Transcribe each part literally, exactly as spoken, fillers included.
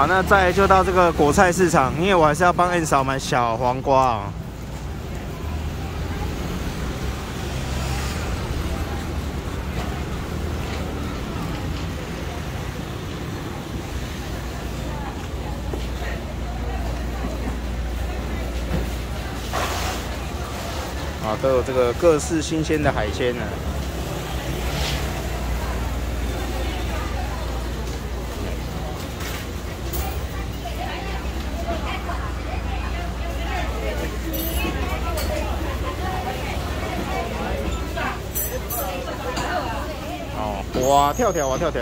好，那再来就到这个果菜市场，因为我还是要帮 N 嫂买小黄瓜啊、哦。啊，都有这个各式新鲜的海鲜呢。哇跳跳，哇跳跳，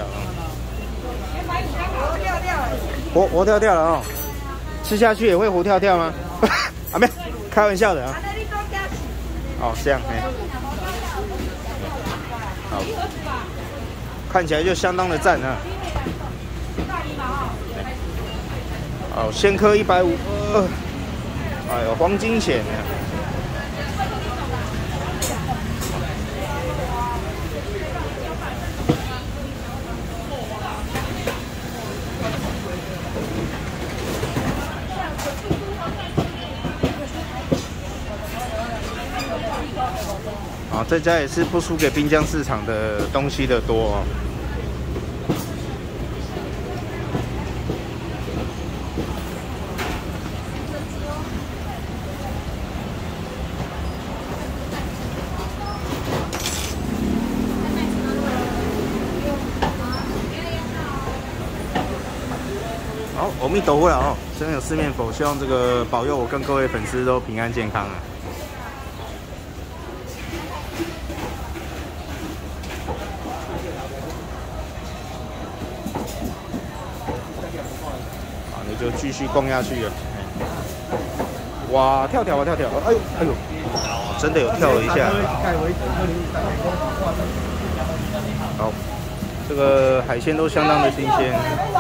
活活跳跳了哦！吃下去也会活跳跳吗？啊，没有，开玩笑的啊。哦，这样哎，好，看起来就相当的赞啊。哦，鲜科一百五，呃，哎呦，黄金蚬啊。啊，这家也是不输给滨江市场的东西的多哦。好，阿弥陀佛了哦，真有四面佛，希望这个保佑我跟各位粉丝都平安健康啊。就继续逛下去了。哇，跳跳啊跳跳！哎呦哎呦，真的有跳了一下。好，这个海鲜都相当的新鲜。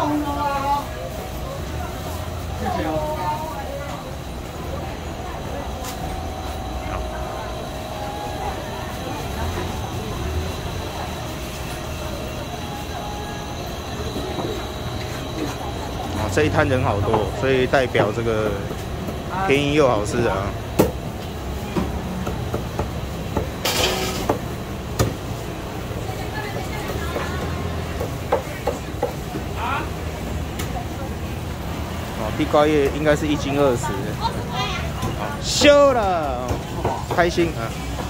这一摊人好多，所以代表这个便宜又好吃啊！哦，地瓜叶应该是一斤二十，好，修了，开心啊！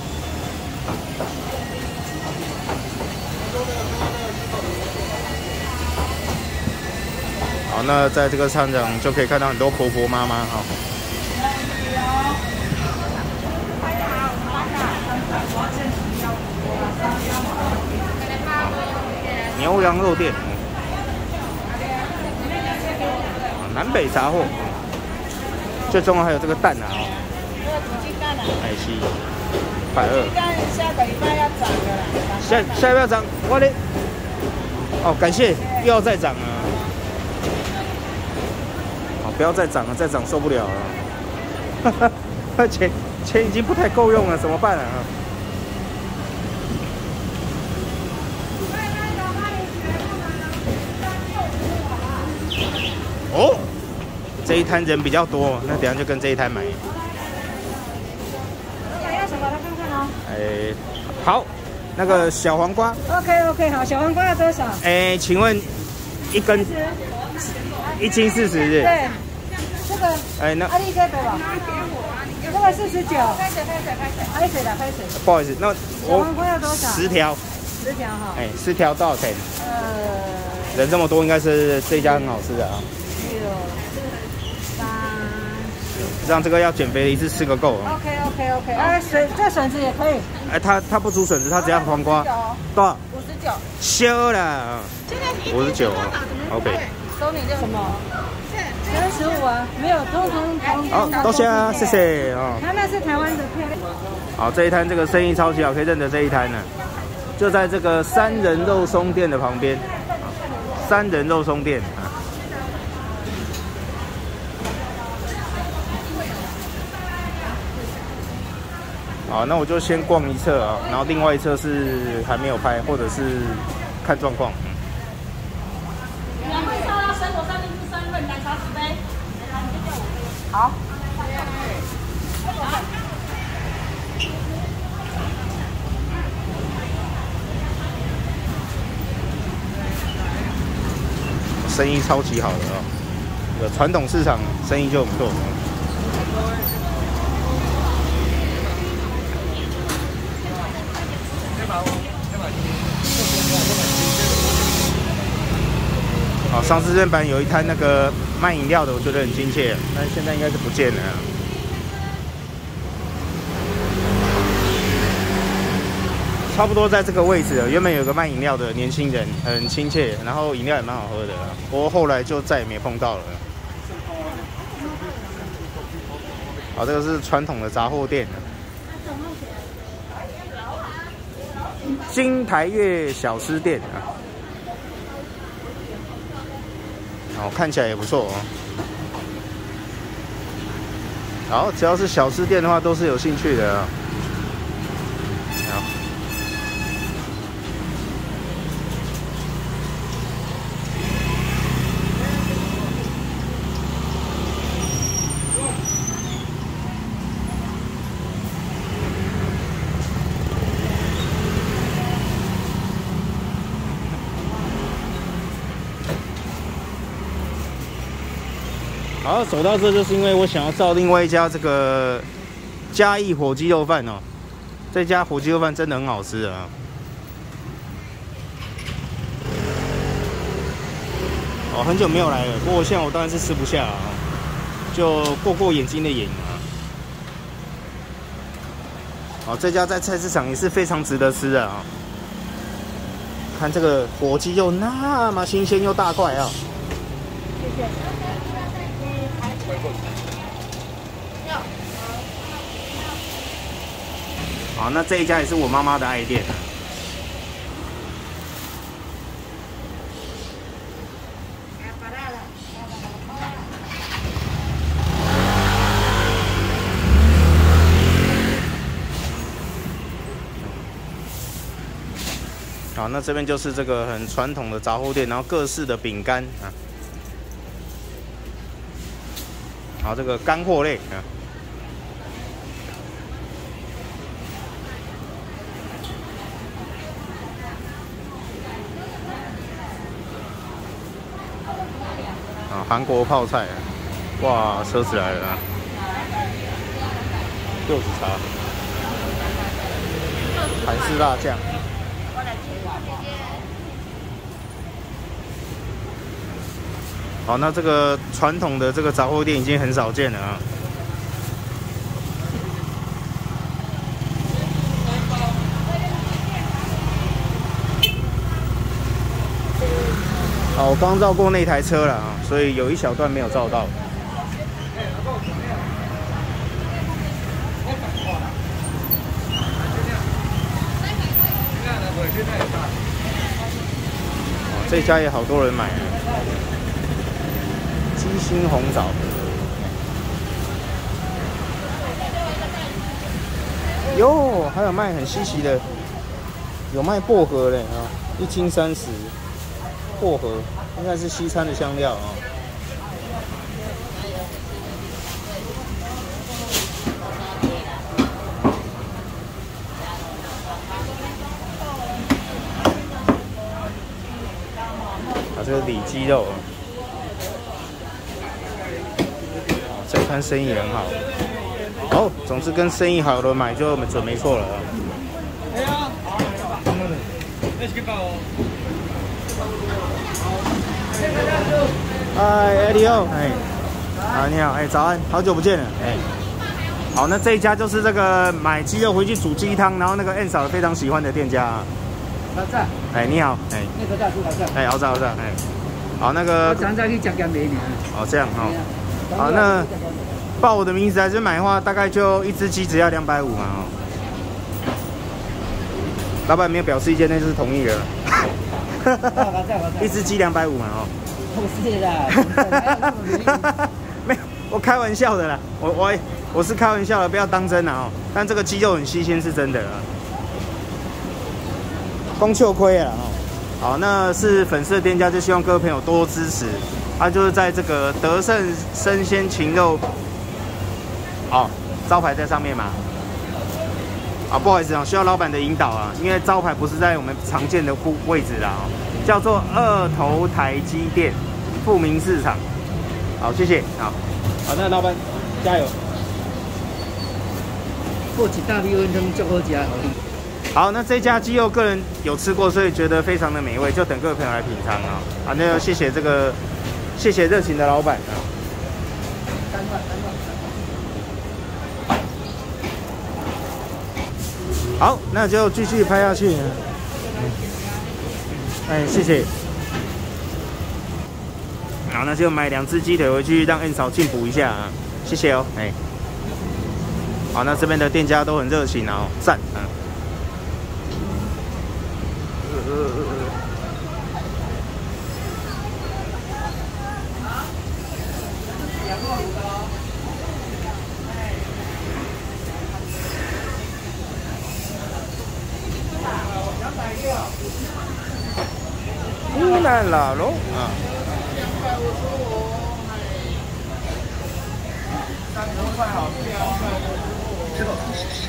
好，那在这个商场就可以看到很多婆婆妈妈哈。牛羊肉店，南北杂货，最重要还有这个蛋啊，海西，百二。下个礼拜要涨的啦。下下个要涨，我的。哦，感谢，又要再涨啊。不要再涨了，再涨受不了了。钱钱已经不太够用了，怎么办啊？哦，这一摊人比较多，那等下就跟这一摊买。要什么？来看看哦。哎，好，那个小黄瓜。 OK OK， 好，小黄瓜要多少？ 哎，请问一根一斤四十日？ 对。这个， 哎，那阿力哥对吧？这个四十九。开水，开水，开水。开水的，开水。 不好意思，那小黄瓜要多少？ 十条。 十条哈。 哎，十条多少钱？ 呃， 人这么多，应该是这家很好吃的啊。 六、八。 这样这个要减肥一次吃个够。 OK OK OK， 哎，笋这笋子也可以。 哎，他他不煮笋子，他只要黄瓜。多少？ 五十九。 修了。五十九。OK。 收你这什么？三十五啊，没有，通通通。 好，多谢啊，谢谢哦。 他那是台湾的漂亮。 好，这一摊这个生意超级好，可以认得这一摊呢，就在这个三人肉松店的旁边。三人肉松店啊。好，那我就先逛一侧啊，然后另外一侧是还没有拍，或者是看状况。 好。 生意超级好的哦，有传统市场生意就很不错。好，上次这边本来有一摊那个卖饮料的，我觉得很亲切，但是现在应该是不见了。差不多在这个位置了。原本有个卖饮料的年轻人，很亲切，然后饮料也蛮好喝的，不过后来就再也没碰到了。好，这个是传统的杂货店，金台月小吃店啊。哦，看起来也不错哦。好，只要是小吃店的话，都是有兴趣的啊。好。好，走到这就是因为我想要照另外一家这个嘉义火鸡肉饭哦，这家火鸡肉饭真的很好吃啊。哦，很久没有来了，不过现在我当然是吃不下啊，就过过眼睛的瘾啊。哦，这家在菜市场也是非常值得吃的啊。看这个火鸡肉那么新鲜又大块啊。谢谢。好，那这一家也是我妈妈的爱店。好，那这边就是这个很传统的杂货店，然后各式的饼干啊。好，这个干货类啊。啊，韩国泡菜，哇，奢侈来了啊！柚子茶，韩式辣酱。好，那这个传统的这个杂货店已经很少见了啊。好，我刚绕过那台车了啊，所以有一小段没有照到。哦，这家也好多人买啊。鸡心红枣，哟，还有卖很稀奇的，有卖薄荷嘞啊，一斤三十，薄荷应该是西餐的香料啊。啊，这个里脊肉。这摊生意很好，好，总之跟生意好的买就准没错了啊。嗨，艾迪欧，哎，啊，你好，哎，早安，好久不见了，哎，好，那这一家就是这个买鸡肉回去煮鸡汤，然后那个 N 嫂非常喜欢的店家啊。 老在， 哎，你好，哎， 那个大叔老在， 哎，好在好在，哎，好，那个， 我常常去讲讲美女。 哦，这样哈。好，那报我的名字来这买的话，大概就一只鸡只要两百五嘛哦。老板没有表示意见，那就是同意了。一只鸡两百五嘛哦。 不是啦， 没有，我开玩笑的啦。我我我是开玩笑的，不要当真啦哦。但这个鸡肉很新鲜，是真的啊。公秋亏了哦。好，那是粉丝的店家，就希望各位朋友多多支持。它就是在这个德胜生鲜禽肉哦，招牌在上面嘛。啊，不好意思啊，需要老板的引导啊，因为招牌不是在我们常见的位置啦，哦，叫做二头台积电富民市场。好，谢谢。好，好，那老板加油。 过几大米温汤就好吃，好哩。 好，那这家鸡肉个人有吃过，所以觉得非常的美味，就等各位朋友来品尝啊。好，那谢谢这个，谢谢热情的老板啊。好，那就继续拍下去。哎，谢谢。好，那就买两只鸡腿回去让恩嫂进补一下啊，谢谢哦。哎，好，那这边的店家都很热情啊，赞啊。湖南老龙啊，三十块好吃哦。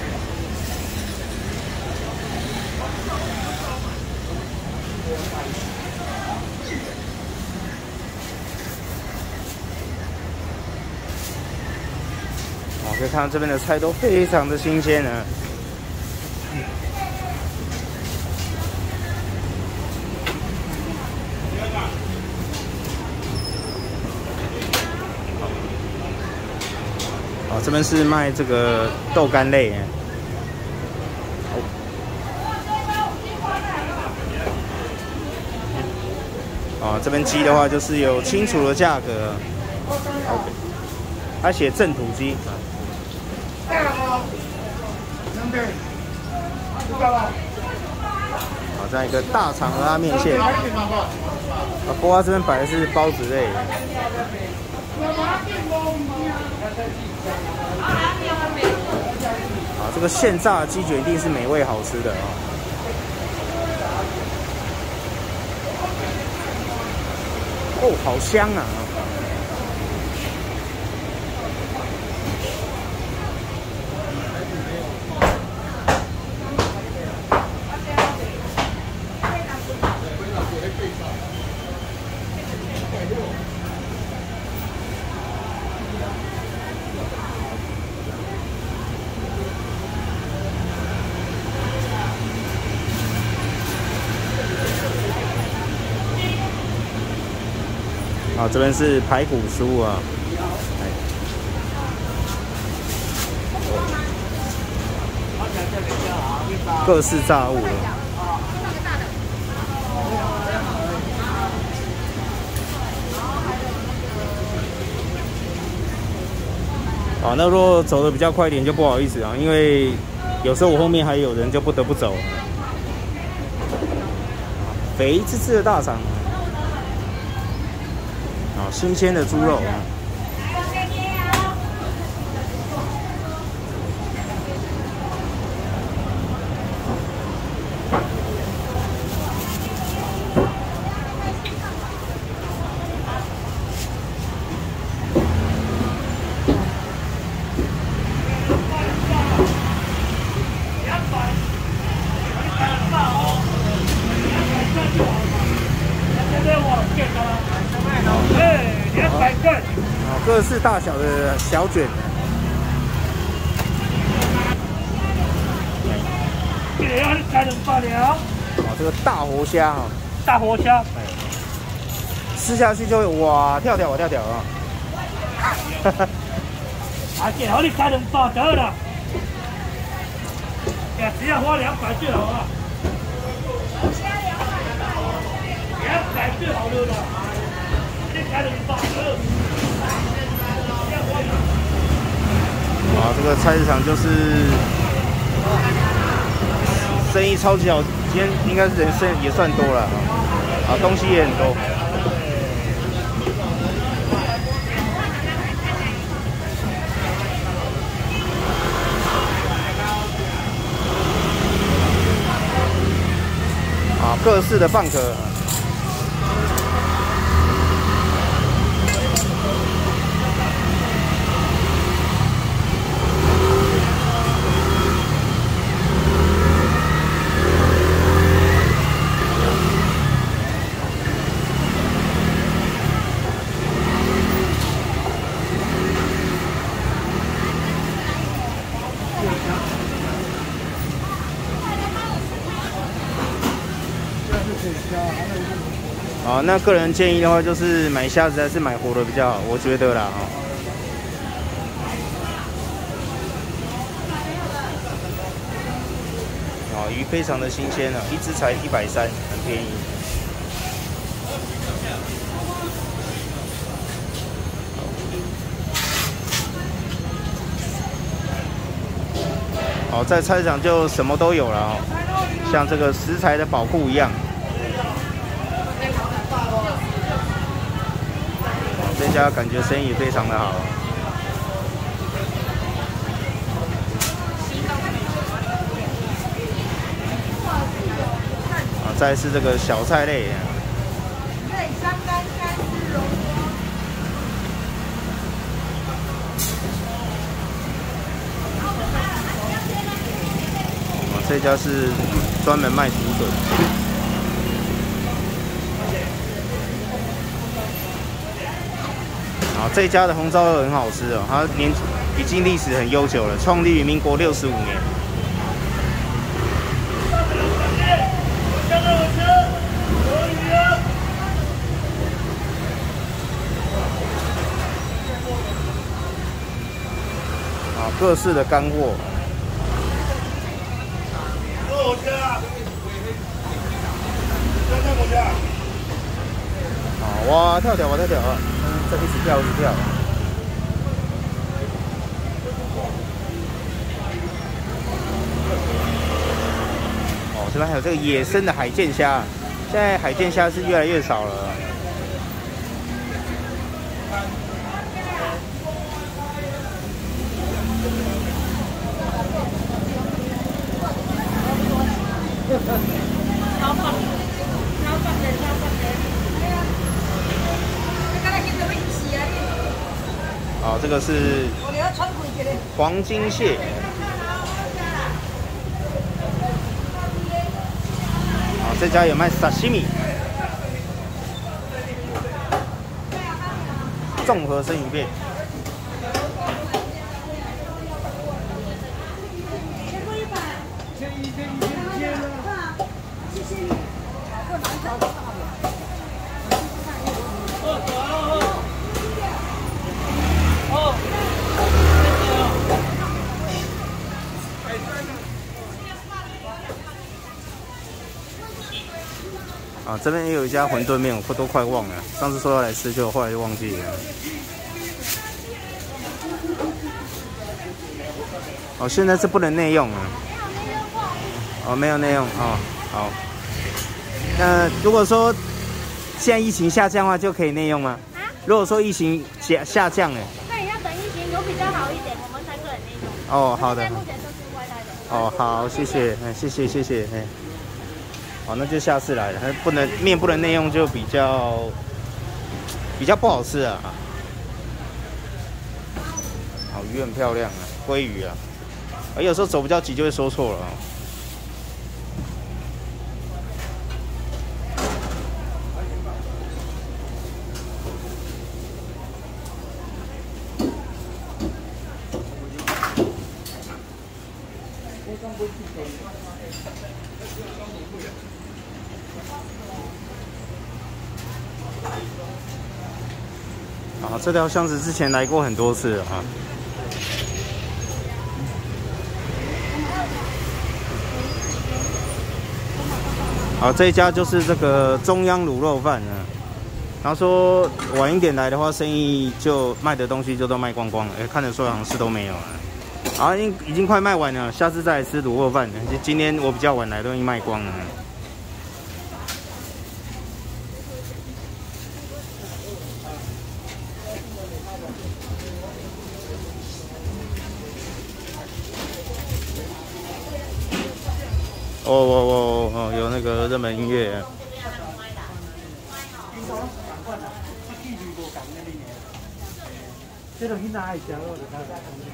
哦，可以看到这边的菜都非常的新鲜啊。哦，这边是卖这个豆干类。哦，这边鸡的话就是有清楚的价格 ，OK， 它写正土鸡。好，这样一个大肠拉面线。啊，不过它这边摆的是包子类的。啊，这个现炸的鸡卷一定是美味好吃的啊！哦，好香啊！啊，这边是排骨酥啊，各式炸物啊。啊，那如果走的比较快一点就不好意思啊，因为有时候我后面还有人，就不得不走。肥滋滋的大肠。新鲜的猪肉啊！各式大小的小卷， 这个要开两百了。 哦，这个大活虾哈， 大活虾， 哎，吃下去就会哇跳跳哇跳跳啊！哈哈， 啊，这好你开两百得了，呀，只要花两百就好了。两百就好了啦，你开两百得。 啊，这个菜市场就是生意超级好，今天应该是人生也算多了啊，东西也很多。啊，各式的蚌壳。 好，那个人建议的话，就是买虾子还是买活的比较好，我觉得啦哈。哦，鱼非常的新鲜啊，一只才一百三，很便宜。好，在菜市场就什么都有了哦，像这个食材的宝库一样。哦，这家感觉生意非常的好。啊，再是这个小菜类。这家是专门卖竹笋。啊，这家的红烧肉很好吃哦，它年已经历史很悠久了，创立于民国六十五年。啊，各式的干货。啊，哇，跳跳，哇，跳跳啊！嗯，这一直跳，一直跳。哦，这边还有这个野生的海剑虾，现在海剑虾是越来越少了。好，这个是黄金蟹。好，这家有卖沙西米，综合生鱼片。啊，这边也有一家馄饨面，我都快忘了。上次说要来吃，就后来就忘记了。哦，现在是不能内用了。哦，没有内用哦，好。那如果说现在疫情下降的话，就可以内用吗？啊？如果说疫情下下降，哎， 那你要等疫情有比较好一点，我们才可以内用。 哦，好的。 目前都是外来的。 哦，好，谢谢，哎，谢谢，谢谢，哎。好，那就下次来了。它不能面不能内用，就比较比较不好吃啊。好，鱼很漂亮啊，鲑鱼啊。而有时候走比较急就会说错了啊。啊，这条巷子之前来过很多次了啊。好，这一家就是这个中央卤肉饭啊。他说晚一点来的话，生意就卖的东西就都卖光光了，哎，看得出来好像是都没有了。好，已经已经快卖完了，下次再来吃卤肉饭。今天我比较晚来，都已经卖光了。哦哦哦哦，有那个日本音乐。这种囡仔爱食咯，就看。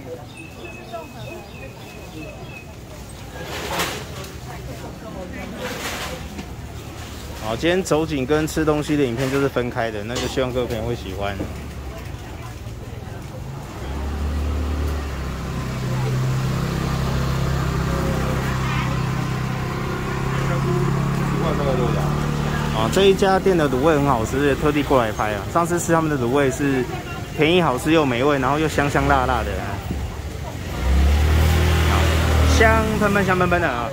好，今天走景跟吃东西的影片就是分开的，那就希望各位朋友会喜欢。大概多少？哦， 哦，这一家店的卤味很好吃，特地过来拍啊。上次吃他们的卤味是便宜、好吃又美味，然后又香香辣辣的、啊，香喷喷、香喷喷的啊。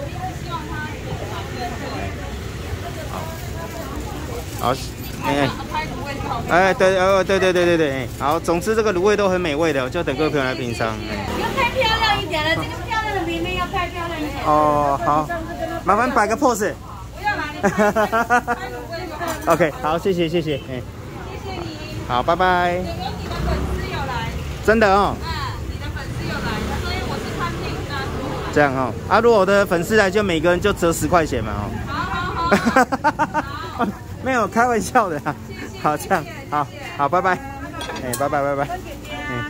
好，好，哎。 哎，对，哦，对对对对对，好，总之这个卤味都很美味的，就等各位朋友来品尝。 要拍漂亮一点了，这个漂亮的妹妹要拍漂亮一点。 哦，好，麻烦摆个 pose。 不要啦，你拍拍卤味就好。 OK， 好，谢谢谢谢，哎， 谢谢你。 好，拜拜。 有你的粉丝有来。 真的哦。 嗯，你的粉丝有来，所以我是餐厅的。 这样哦，啊，如果我的粉丝来，就每个人就折十块钱嘛，哦。 好好好。 没有开玩笑的啊。好，这样，好，好，拜拜，哎，拜拜，拜拜，嗯，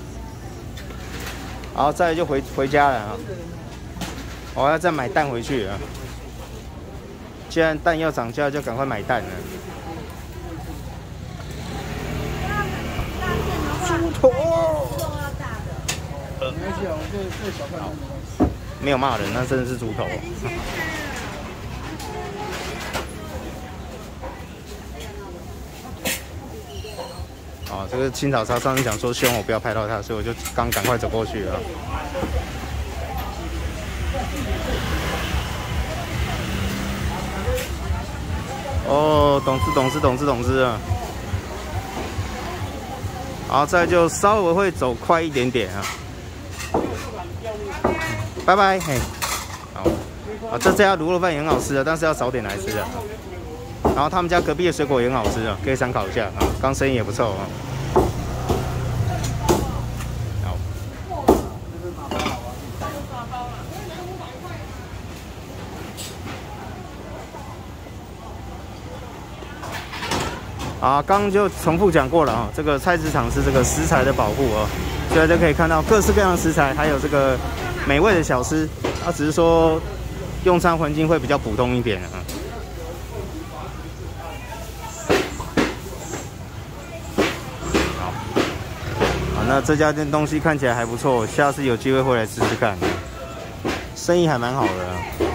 好，再来就回回家了啊，我要再买蛋回去啊，既然蛋要涨价，就赶快买蛋了。猪头，呃，没有骂人，那真的是猪头。哦，这个青草茶上次讲说希望我不要拍到它，所以我就刚赶快走过去了。哦，懂事懂事懂事懂事啊！好，再就稍微会走快一点点啊。拜拜，嘿，好，啊，这家卤肉饭也很好吃的，但是要早点来吃的。然后他们家隔壁的水果也很好吃啊，可以参考一下啊，刚生意也不错啊。啊，刚刚就重复讲过了啊，这个菜市场是这个食材的保护哦，所以就可以看到各式各样的食材，还有这个美味的小吃，啊，只是说用餐环境会比较普通一点啊。好，好，那这家店东西看起来还不错，下次有机会会来试试看，生意还蛮好的啊。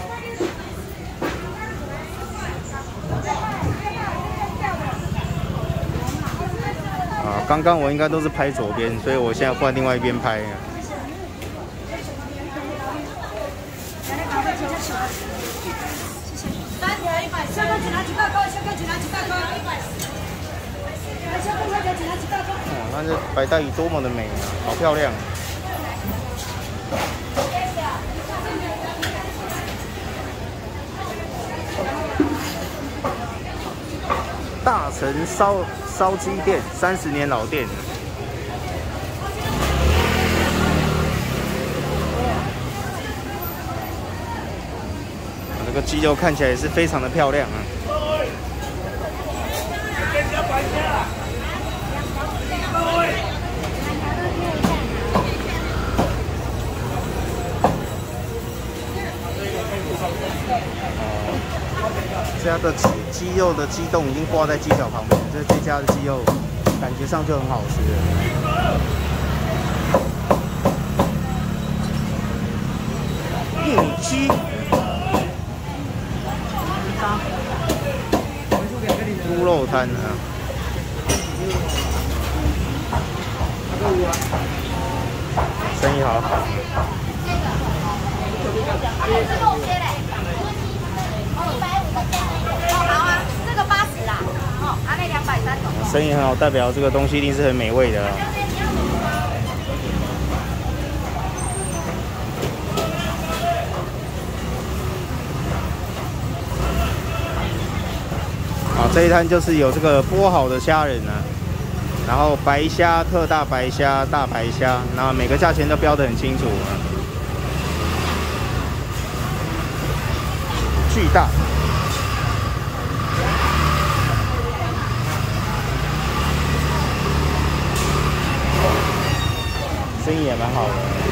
刚刚我应该都是拍左边，所以我现在换另外一边拍。 三条一百，香港警察几大块？香港警察几大块？一百。香港香港警察几大块？ 哦，那这白带鱼多么的美啊，好漂亮。大成烧烧鸡店，三十年老店。这个鸡肉看起来也是非常的漂亮啊。这家的鸡鸡肉的鸡冻已经挂在鸡脚旁边，这这家的鸡肉感觉上就很好吃了。玉米鸡，猪肉摊啊，生意好好。生意很好，代表这个东西一定是很美味的。啊，这一摊就是有这个剥好的虾仁啊，然后白虾、特大白虾、大白虾，然后每个价钱都标得很清楚啊，巨大。生意也蛮好的。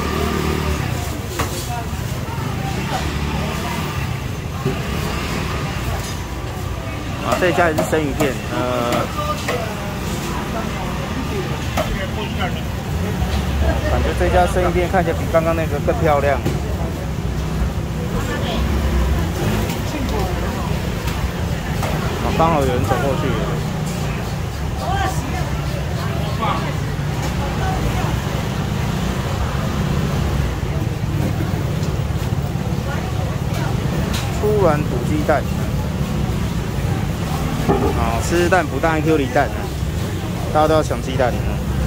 啊，这家也是生鱼片，呃，感觉这家生鱼片看起来比刚刚那个更漂亮。啊， 刚好有人走过去。突然煮鸡蛋，啊，吃蛋不蛋 Q 里蛋啊，大家都要抢鸡蛋。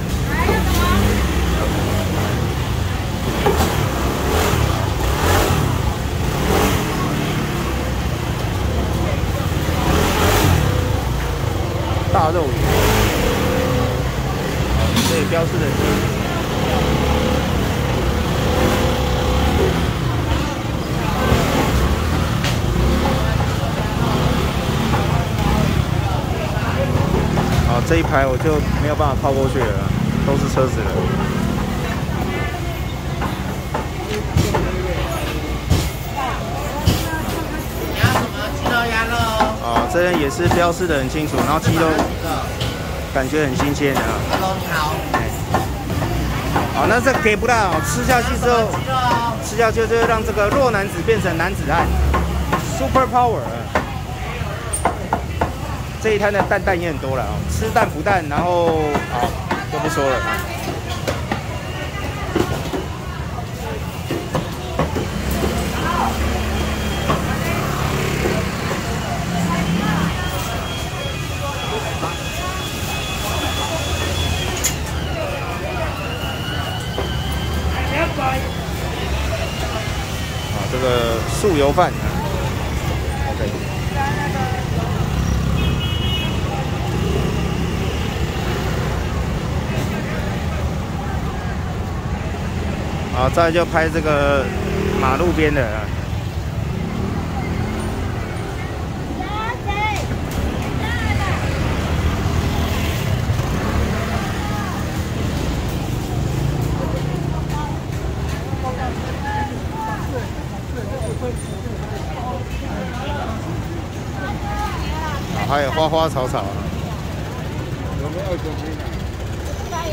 大肉鱼，这里标示的是。 这一排我就没有办法靠过去了，都是车子了。 你要什么鸡肉、鸭肉？ 哦，这边也是标示的很清楚，然后鸡肉感觉很新鲜啊。 Hello， 你好。 好，那这给不到，吃下去之后，吃下去就会让这个弱男子变成男子汉 ，super power。 这一摊的蛋蛋也很多了啊，吃蛋不蛋，然后好就不说了。啊，这个素油饭啊 ，OK。 好，再来就拍这个马路边的。好，还有花花草草。有没有准备呢？加油！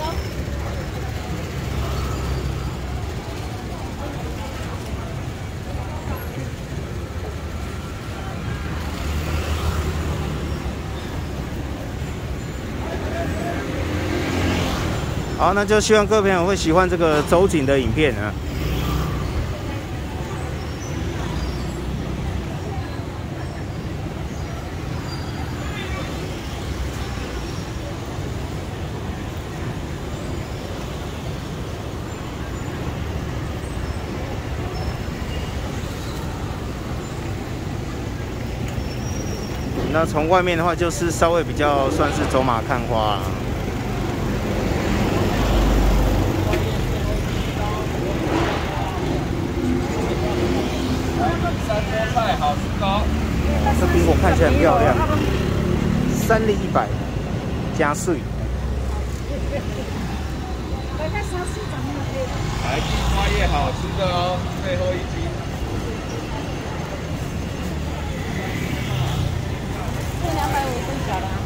好，那就希望各位朋友会喜欢这个走景的影片啊。那从外面的话，就是稍微比较算是走马看花啊。 好吃高， 这苹果看起来很漂亮，三粒一百，加税。 来地瓜叶好吃的哦，最后一斤。 这两百五更小了。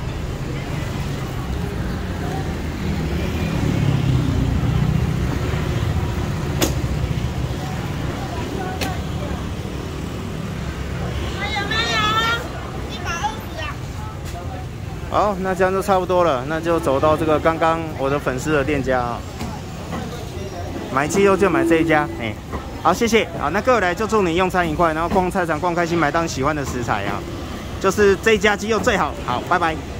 好，那这样就差不多了，那就走到这个刚刚我的粉丝的店家啊，买鸡肉就买这一家，哎、欸，好，谢谢，好，那各位来就祝你用餐愉快，然后逛菜场逛开心，买到你喜欢的食材啊，就是这一家鸡肉最好，好，拜拜。